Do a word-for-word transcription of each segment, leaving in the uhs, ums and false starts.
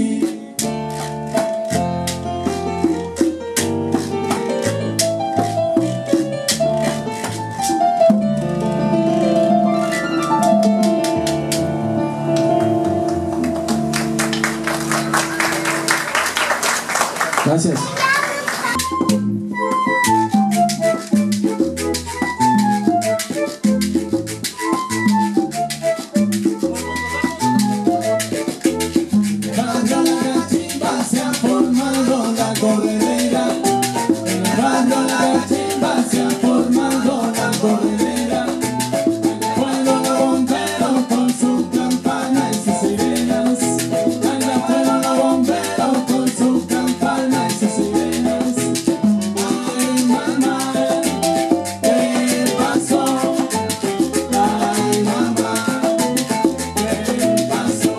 Gracias. Barrio La Cachimba se ha formado la corredera. En el barrio La Cachimba se ha formado la corredera. Fueron los bomberos con sus campanas y sus sirenas. Allá fueron los bomberos con sus campanas y sus sirenas. Ay, mamá, ¿qué pasó? Ay, mamá, ¿qué pasó?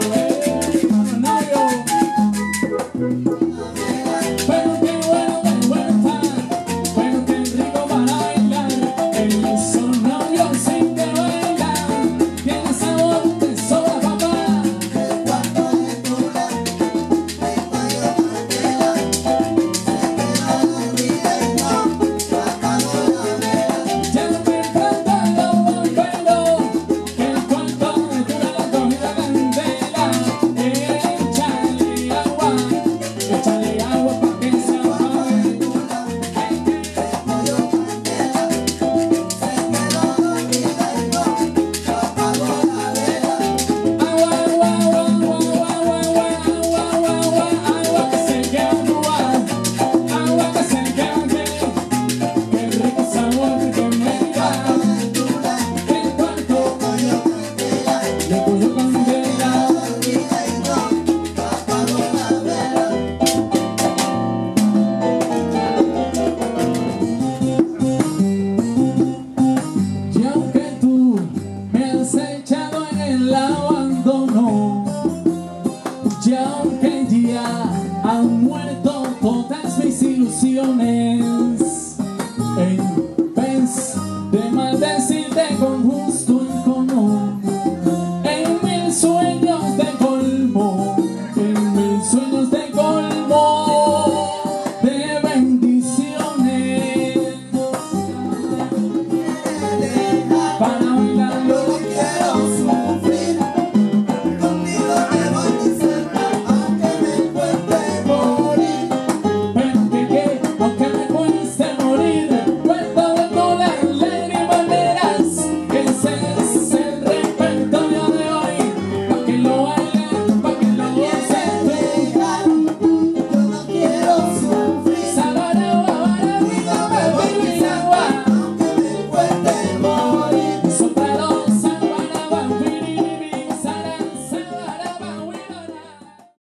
Pero qué bueno, qué bueno está, pero qué rico para bailar. Esos novios sin que bailan, tiene sabor de sobra, papá. Cuando le dura, me fallo candela. Se queda la vida y no apagó la vela. Ya no me encantan los bomberos, que en cuanto le dura la comida candela. Échale agua, échale agua pa' que se apague. Es que pollo candela, se quedó dormida y no apagó la vela. Agua, agua, agua, agua, agua, agua, agua, agua, agua, agua que se queda agua, agua que se queda que, qué rico sabor que me da. En cuanto pollo candela, de pollo candela, dormida y no apagó la vela. Y aunque tú me has echado en el abandono, y aunque ya han muerto todas mis ilusiones, en